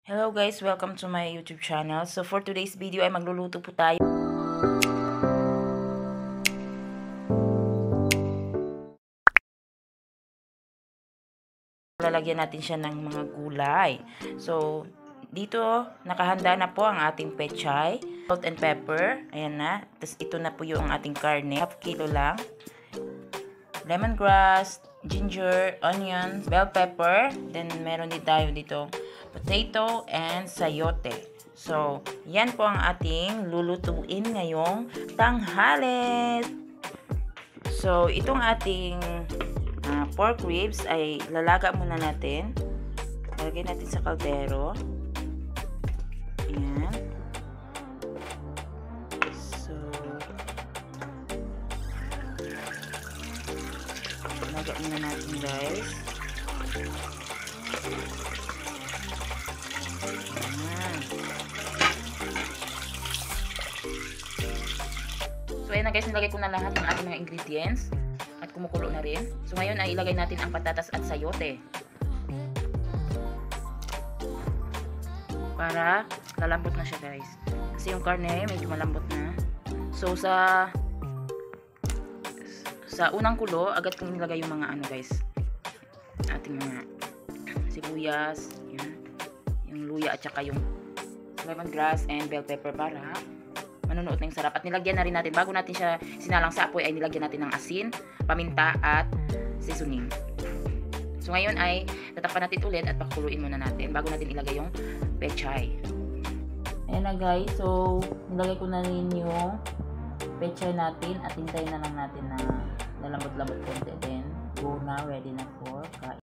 Hello guys, welcome to my YouTube channel. So for today's video ay magluluto po tayo. Lalagyan natin siya ng mga gulay. So dito nakahanda na po ang ating pechay, salt and pepper. Ayan na. Tapos ito na po yung ating karne, half kilo lang. Lemongrass, ginger, onions, bell pepper. Then meron din tayo dito potato and sayote. So, yan po ang ating lulutuin ngayong tanghali. So, itong ating pork ribs ay lalaga muna natin. Lagay natin sa kaldero. Ayan. So, laga muna natin guys. Ayan. So, ayan na guys, nilagay ko na lahat ng ating mga ingredients at kumukulo na rin. So, ngayon ay ilagay natin ang patatas at sayote. Para lalambot na siya guys. Kasi yung karne medyo malambot na. So, sa unang kulo, agad kong nilagay yung mga guys. Ating mga sibuyas, yan. Yung luya at saka yung lemongrass and bell pepper para manunuot na yung sarap. At nilagyan na rin natin, bago natin siya sinalang sa apoy, ay nilagyan natin ng asin, paminta, at seasoning. So ngayon ay tatakpan natin ulit at pakuluin muna natin bago natin ilagay yung pechay. Ayan na guys, so nilagay ko na rin yung pechay natin at hintayin na lang natin na lalambot-lambot konti. Then, go na, ready na for kain.